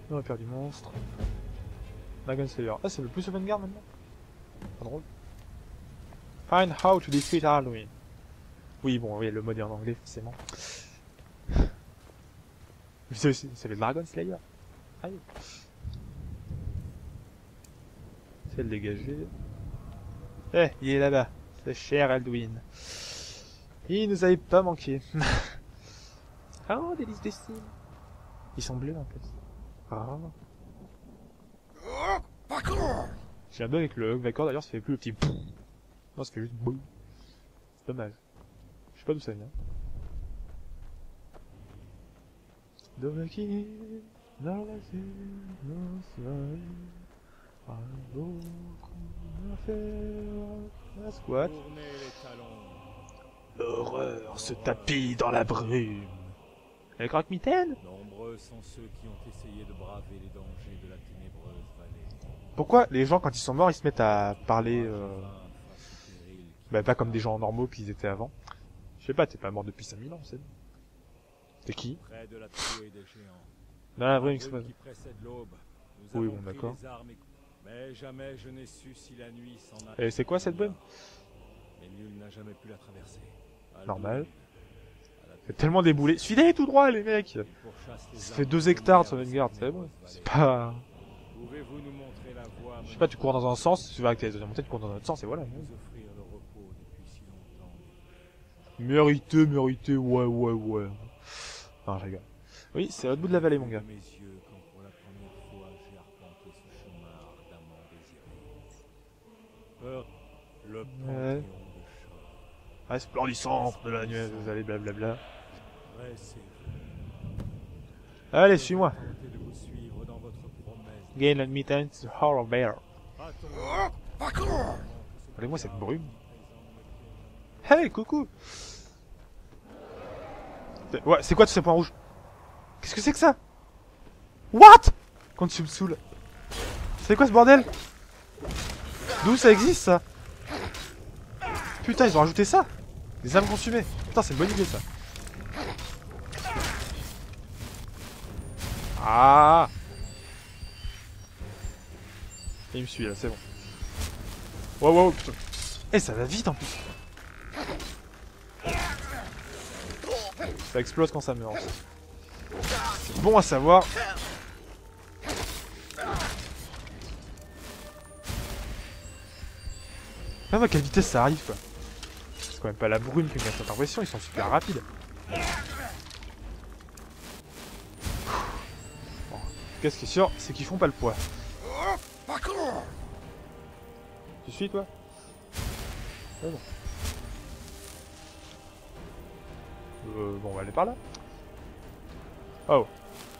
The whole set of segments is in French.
On a perdu monstre. Dragon Slayer. Ah, c'est le plus open guard maintenant. Pas drôle. Find how to defeat Halloween. Oui, bon, oui, le mode est en anglais, forcément. C'est le Dragon Slayer. Aïe. C'est le dégagé. Eh, il est là-bas. C'est cher Alduin. Il nous avait pas manqué. Oh, des listes de cibles. Ils sont bleus en plus. Ah. J'ai un bug avec le Vacor d'ailleurs, ça fait plus le petit. Non, ça fait juste boum. C'est dommage. Je sais pas d'où ça vient. Domaki, dans la la squat. L'horreur se tapit dans la brume. Le croque-mitaine? Nombreux sont ceux qui ont essayé de braver les dangers de la ténébreuse vallée. Pourquoi les gens, quand ils sont morts, ils se mettent à parler bah, pas comme des gens normaux qu'ils étaient avant? Je sais pas, t'es pas mort depuis 5000 ans, c'est bon. T'es qui? Près de la trouée des géants. Dans la brume Qui précède l'aube. Nous Oui, avons bon, pris d'accord. les armes mais jamais je n'ai su si la nuit s'en a. Et c'est quoi cette brume? Mais nul n'a jamais pu la traverser. Normal. Il y a tellement déboulé. Suivez tout droit, les mecs! Ça fait 2 hectares de sauvegarde, c'est bon. C'est pas... Pouvez-vous nous montrer la voie? Je sais pas, tu cours dans un sens, tu vas avec tes deuxièmes montées, tu cours dans un autre sens, et voilà. Nous offrir le repos depuis si longtemps. Mérité, ouais. Non, je rigole. Oui, c'est à l'autre bout de la vallée, mon gars. Mes yeux, quand pour la première fois j'ai arpenté ce chemin ardemment désiré. Le panthéon de choc. Resplendissant de la nuit, vous allez blablabla. Dressez-vous. Allez, suis-moi. Tentez de vous suivre dans votre promesse. Gain admittance to Horror Bear. Attendez. Regardez-moi cette brume. Hey, coucou! Ouais, c'est quoi tous ces points rouges? Qu'est-ce que c'est que ça? What? Quand tu me saoules. C'est quoi ce bordel? D'où ça existe ça? Putain, ils ont rajouté ça? Des âmes consumées. Putain, c'est une bonne idée ça. Ah! Il me suit là, c'est bon. Wow, putain. Eh, ça va vite en plus. Ça explose quand ça meurt. C'est bon à savoir. Même à quelle vitesse ça arrive quoi. C'est quand même pas la brume qui me casse cette impression, ils sont super rapides. Bon. Qu'est-ce qui est sûr, c'est qu'ils font pas le poids. Tu suis toi? Ah bon. Bon, on va aller par là. Oh.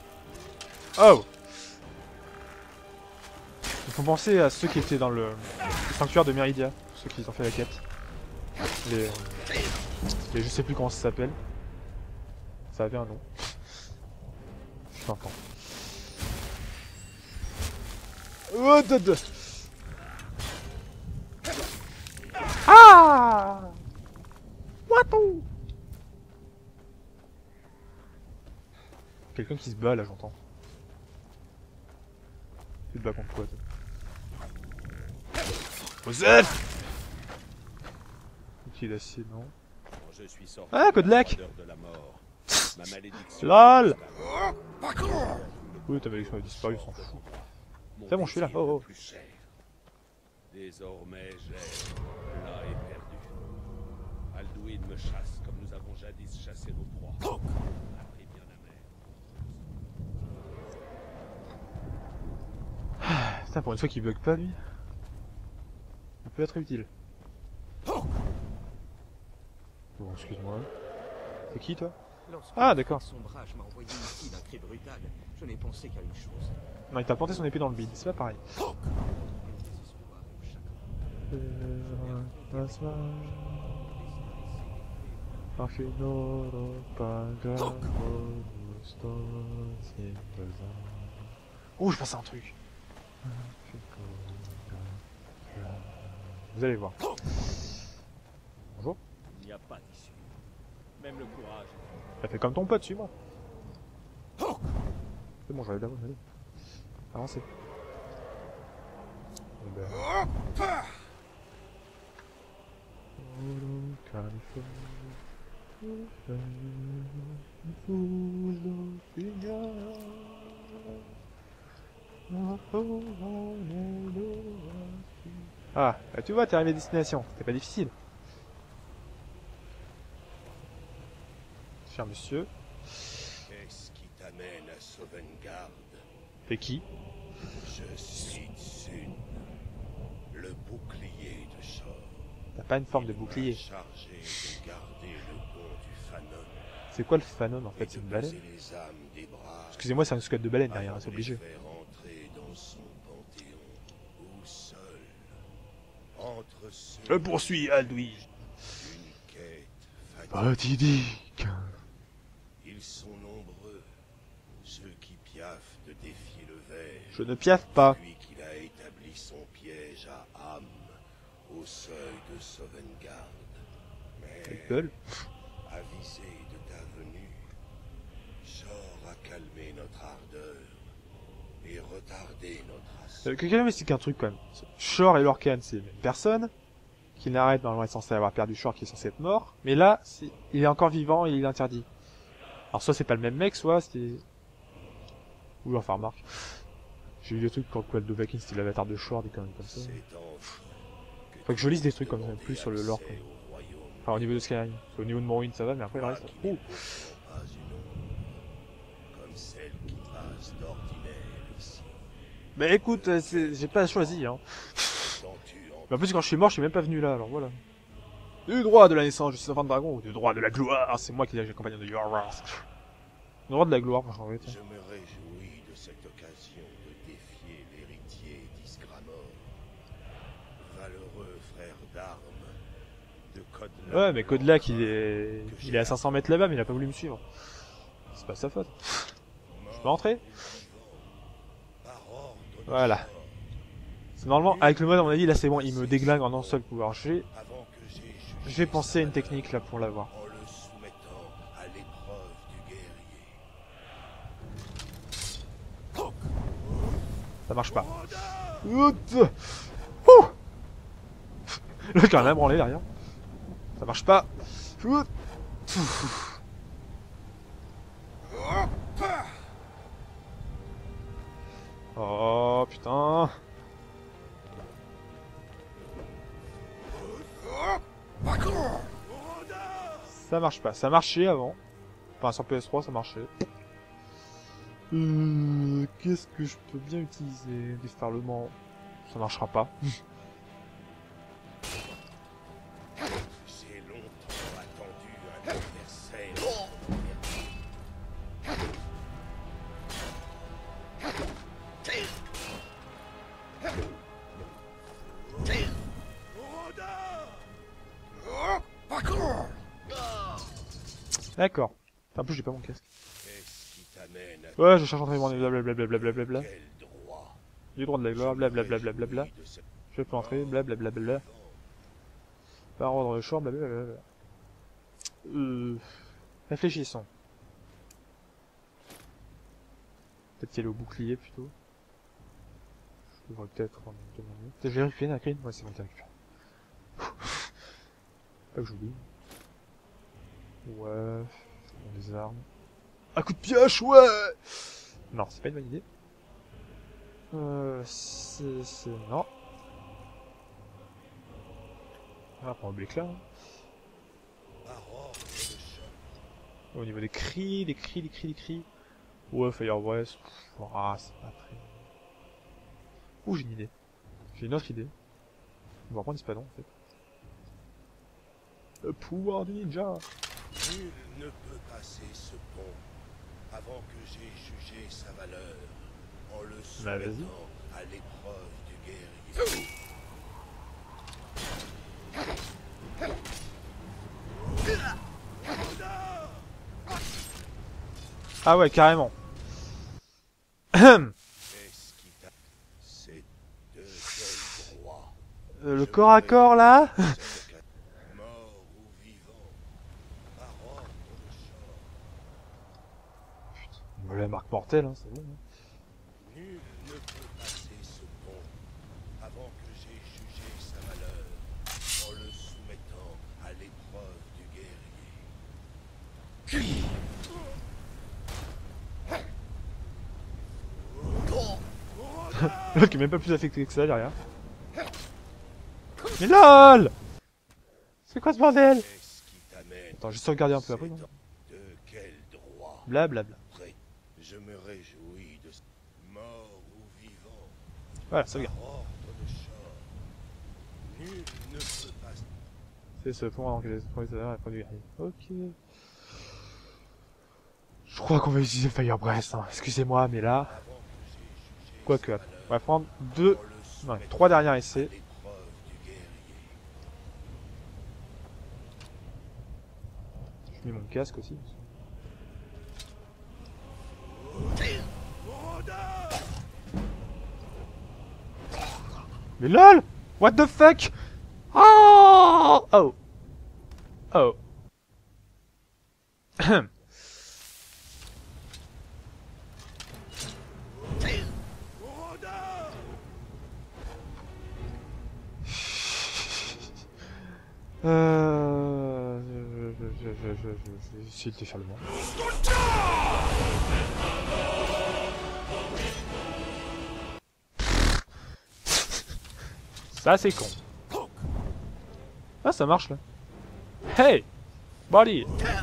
Il faut penser à ceux qui étaient dans le sanctuaire de Meridia, ceux qui ont fait la quête. Les je sais plus comment ça s'appelle. Ça avait un nom. Je t'entends. Oh, ah! What? Quelqu'un qui se bat là, j'entends. Tu te bats contre quoi, toi? Joseph! Outil d'acier, non. Ah, code lac! LOL! Oui, ta malédiction a disparu, on s'en fout. C'est bon, je suis là. Oh. Désormais, j'ai plat et perdu. Alduin me chasse comme nous avons jadis chassé nos proies. Appris bien amer. Putain, pour une fois qu'il bug pas, lui. Il peut être utile. Bon, excuse-moi. C'est qui, toi? Ah, d'accord. Son brage m'a envoyé ici d'un cri brutal. Je n'ai pensé qu'à une chose. Non, il t'a planté son épée dans le bide, c'est pas pareil. Oh, je pense à un truc. Vous allez voir. Bonjour. Il n'y a pas d'issue. Même le courage. Ça fait comme ton pote, suis-moi. C'est bon, j'arrive là-bas, allez. Avancez. Eh ben. Ah, bah tu vois, t'es arrivé à destination. C'était pas difficile. Cher monsieur. Qu'est-ce qui t'amène à Sovngarde? T'es qui? Je suis Tsun, le bouclier de Shor. T'as pas une forme de bouclier. Chargé de garder le pont du Fanon. C'est quoi le Fanon en Et fait? de C'est une baleine? peser les âmes des braves Excusez-moi, c'est un squelette de baleine derrière, avant c'est de les obligé. faire entrer dans son panthéon, ou seul, entre ceux Je poursuis, Alduin. d'une quête fatidique. Fatidique. Ils sont nombreux, ceux qui piaffent de défier le ver. Je ne piaffe pas. Depuis qu'il a établi son piège à Ham, au seuil de Sovngarde. Mais, Gueule. avisé de ta venue, Shor a calmé notre ardeur et retardé notre assaut. Quelqu'un m'explique un truc quand même. Shor et Lorcan, c'est la même personne. Qui n'arrête, normalement, est censé avoir perdu Shor, qui est censé être mort. Mais là, il est encore vivant et il est interdit. Alors, soit c'est pas le même mec, soit c'était... Ou enfin, remarque. J'ai vu des trucs quand le Dovahkiin c'était l'avatar de Shor, des conneries comme ça. C'est enfin Faut que je lise des trucs comme ça, plus sur le lore. Quoi. Enfin, au niveau de Skyrim. Au niveau de Morrowind, ça va, mais après, le reste... Pas une ombre, comme celle qui passe d'ordinaire ici. Mais écoute, j'ai pas choisi, hein. Sens-tu Mais en plus, quand je suis mort, je suis même pas venu là, alors voilà. Du droit de la naissance, je suis enfant de dragon, ou du droit de la gloire, c'est moi qui ai compagnon de Yorvars. Du droit de la gloire, en fait. Je me réjouis de cette occasion de défier l'héritier d'Isgramor, valeureux frère d'armes de Kodlak. Ouais, mais Kodlak, il est à 500 mètres là-bas, mais il a pas voulu me suivre. C'est pas sa faute. Je peux entrer? Voilà. C'est normalement, avec le mode, à mon avis, là c'est bon, il me déglingue en un seul pouvoir. Je vais penser à une technique là pour l'avoir. En le soumettant à l'épreuve du guerrier. Ça marche pas. Ouh. Le carnet branlé derrière. Ça marche pas. Oh putain. Ça marche pas. Ça marchait avant. Enfin sur PS3 ça marchait. Qu'est-ce que je peux bien utiliser? Déferlement. Ça marchera pas. J'ai longtemps attendu un adversaire. D'accord. En plus j'ai pas mon casque. Qu'est-ce qui t'amène à Ouais, je cherche entraînement, blablabla. quel droit? Du droit de la gloire, blablabla. Je peux entrer, blablabla. Par ordre de chambre, blablabla. Réfléchissons. Peut-être qu'il est au bouclier plutôt. Je devrais peut-être en demander. T'as vérifié la crine? Ouais, c'est bon, t'as récupéré. Pas que j'oublie. Ouais. Les armes. Un coup de pioche, ouais! Non, c'est pas une bonne idée. C'est... Non. Ah, prends le l'éclat. Hein. Par ordre de Shor. Au niveau des cris, des cris. Ouais, Fire West. Ah, c'est pas très... Ouh, j'ai une idée. J'ai une autre idée. On va prendre Espadon, en fait. Le pouvoir du ninja. Nul ne peut passer ce pont avant que j'aie jugé sa valeur en le Bah, vas-y. soumettant à l'épreuve du guerrier. Ah ouais, carrément. Qu'est-ce qui t'a... C'est de quel droit? Le corps à corps, là. Mort ou vivant, par ordre de Shor. La marque mortelle, hein, c'est bon. Hein. Nul ne peut L'autre qui est même pas plus affecté que ça derrière. Mais LOL! C'est quoi ce bordel? Qu'est-ce qui t'amène? Attends, je vais sauvegarder un peu après. Non De quel droit? blablabla. Prêt. Je me réjouis de mort ou vivant. Voilà, sauvegarde. Par ordre de Shor. Nul ne peut pas. C'est ce point dans lequel les produits guerriers. Ok. Je crois qu'on va utiliser le Fire Breath. Hein. Excusez-moi, mais là. Avant que j'ai jugé Quoique, sa on va prendre deux. valeur, on le Non, soumet 3 derniers à essais. l'épreuve du guerrier. Je mets mon casque aussi. Mais LOL! What the fuck? Oh! Oh! Oh! Je vais essayer de défaire le monde. Ça c'est con. Ah ça marche là. Hey! Body!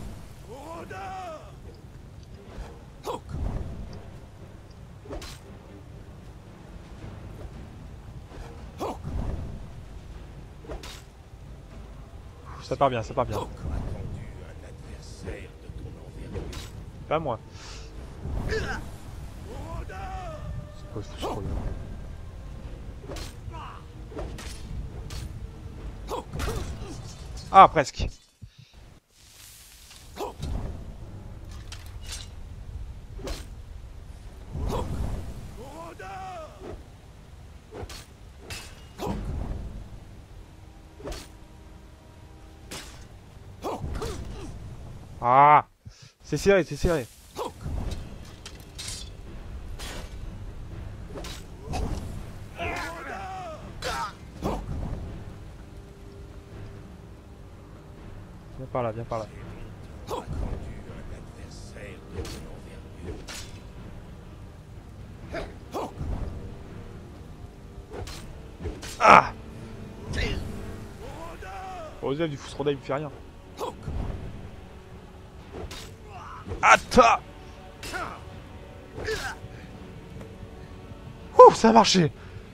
Ça part bien, ça part bien. Attendu un adversaire de ton envergure. Pas moi. C'est quoi ce truc? Ah presque. Ah! C'est serré, c'est serré. Viens par là, viens par là. Attendu un adversaire de ton envergure. Ah! Osef du Fousroda il me fait rien. Atta! Ouh, ça a marché!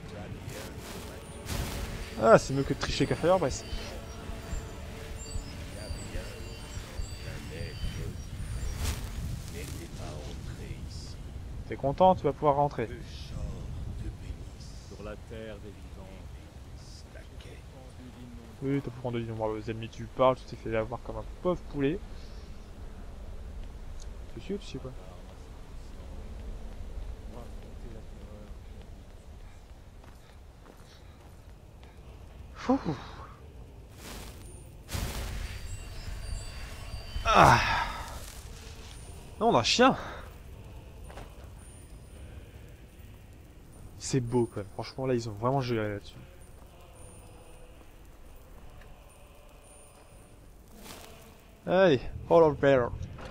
Ah, c'est mieux que de tricher qu'à Fire Breath. N'était pas entré ici. T'es content, tu vas pouvoir rentrer. Que Shor te bénisse. Sur la terre des vivants. Staquet. Oui, t'as pu prendre les ennemis, tu parles, tu t'es fait avoir comme un pauvre poulet. Tu suis ou tu sais quoi? Fou. Ah. Non, on a un chien. C'est beau quand même. Franchement, là, ils ont vraiment géré là-dessus. Allez, Polar Bear.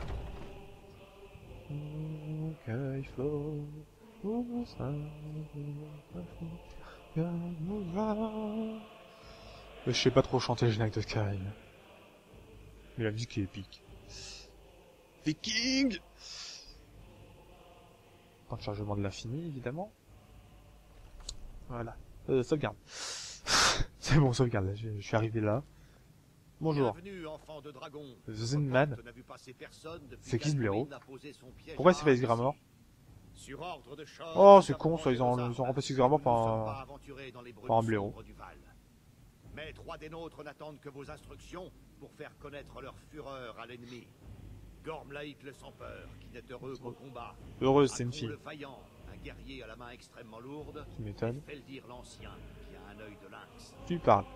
Je sais pas trop chanter le générique de Skyrim. Mais la musique est épique. Viking! Temps de chargement de l'infini, évidemment. Voilà. Sauvegarde. C'est bon, sauvegarde. Là, je suis arrivé là. Bonjour. Bienvenue, enfant de dragon. The Zinman. Votre porte n'a vu passer personne depuis C'est qui ce blaireau? qu'Alduin a posé son piège Pourquoi à c'est fait Arthas. Gramor? Sur ordre de Shor, Oh, nous c'est avons con, ça, ils ont rangé nos remplacé armes Gramor parce que par nous ne un- sommes pas aventurés dans les brumes par un blaireau. sombres du Val. Mais 3 des nôtres n'attendent que vos instructions pour faire connaître leur fureur à l'ennemi. Gormlaïk le sans peur, qui n'est heureux qu'au combat. Heureuse, c'est une Atron fille. le vaillant, un guerrier à la main extrêmement lourde. Tu m'étonnes. Et Feldir l'ancien, qui a un œil de lynx. Tu parles.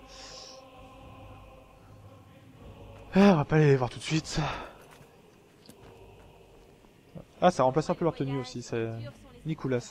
Ah, on va pas aller les voir tout de suite. Ah, ça remplace un peu leur tenue aussi, c'est Nicolas.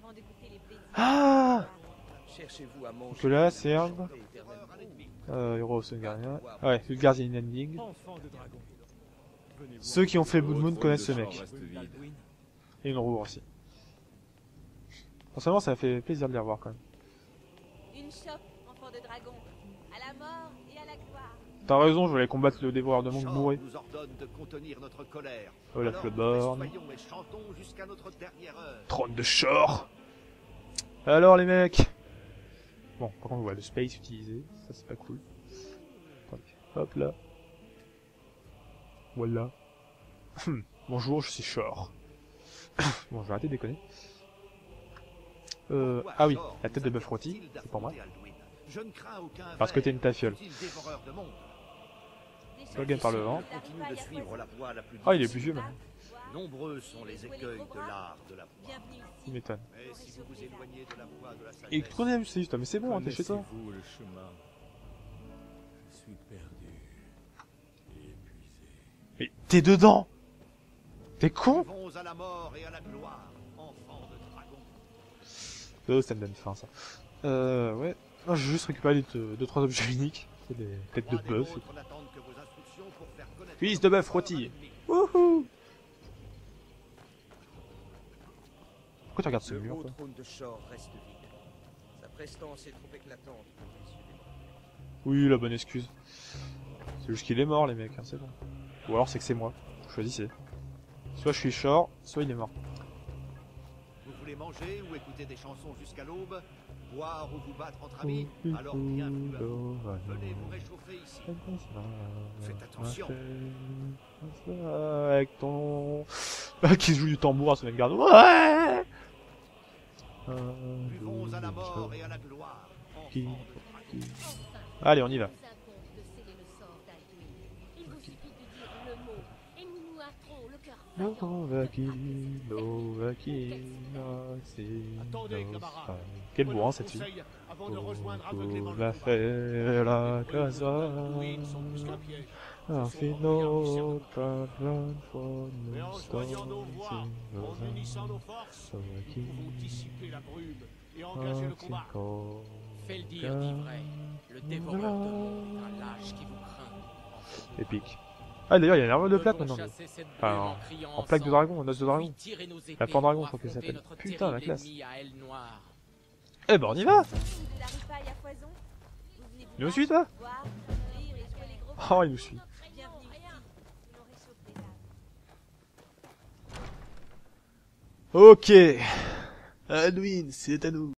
Ah! Cherchez-vous à manger. Nicolas, Serge. Héros Gardien. Ah ouais, le gardien Ending. Enfant de dragon. Venez voir. Ceux qui ont fait Blood Moon connaissent ce mec. Reste vide. Et une roue aussi. Forcément, ça fait plaisir de les revoir quand même. Une chope, enfant de dragon. À la mort et à la gloire. T'as raison, je voulais combattre le dévoreur de monde Shor bourré. nous ordonne de contenir notre colère. Oh, la Alors, Floodborn. soyons et chantons jusqu'à notre dernière heure. Trône de Shor. Alors les mecs. Bon, par contre, on voit le space utilisé. Ça, c'est pas cool. Attendez. Hop là. Voilà. Bonjour, je suis Shor. Bon, je vais arrêter de déconner. Pourquoi Ah oui, Shor la tête nous de Bafroti, interdit-il c'est pour moi. d'affronter Alduin? Je ne crains aucun Parce que t'es une tafiole. futile dévoreur de monde. Logan par le vent. Continue de suivre la voie la plus Ah, il est difficile. plus vieux maintenant. Nombreux sont les écueils de l'art de la voie. Bienvenue Il ici. m'étonne. Mais si vous vous éloignez de la voie de la sagesse, Et tournez, c'est juste, mais c'est bon, hein, t'es chez toi. Connaissez-vous le chemin? Je suis perdu et épuisé. Mais t'es dedans. T'es con. vivons à la mort et à la gloire, enfants de dragon. Oh, ça me donne faim, ça. Ouais. Non, j'ai juste récupéré 2-3 objets uniques. C'est des têtes de Roi des bœuf. nôtres n'attendent que vos instructions pour faire connaître Fils notre de bœuf pouvoir rôti. à l'ennemi. Wouhou. Pourquoi tu regardes ce Le mur, haut toi? trône de Shor reste vide. Sa prestance est trop éclatante pour les yeux des mortels. Oui, la bonne excuse. C'est juste qu'il est mort, les mecs, hein, c'est bon. Ou alors c'est que c'est moi. Choisissez. Soit je suis Shor, soit il est mort. Vous voulez manger ou écouter des chansons jusqu'à l'aube? Boire ou vous battre entre amis? Alors bienvenue à vous. Venez vous réchauffer ici. Faites attention. Avec ton... qui joue du tambour à son garde. Ouais. Buvons à la mort et à la gloire, enfants Qui- de dragon. Allez, on y va. nous incombe de sceller le sort d'Alduin. Il vous suffit de dire le mot, et nous nous hâterons le cœur Attendez, camarades. Quel bourrin cette fille. Conseil avant de rejoindre aveuglément le La combat. fait la Les casa. Alduins sont plus qu'un piège. Un Ce sont bien final discernés. for Mais en joignant nos voix, en unissant nos no forces, nous pouvons dissiper la brume et engager le combat. Feldir dit vrai, le dévoreur de monde, un lâche qui vous craint. Épique. Ah d'ailleurs il y a une armure de plaque Devons maintenant. chasser cette Enfin, brume en criant en plaque de ensemble, dragon, en os de dragon. puis tirer nos épées La Pendragon, pour je crois que ça affronter s'appelle. notre Putain, la terrible classe. ennemi à aile noire. Eh ben on y va. De la ripaille à foison. Vous venez Il nous suit toi? boire, rire et jouer les gros. Oh il nous suit. Bienvenue ici. On réchauffe les âmes. Ok. Alduin, c'est à nous.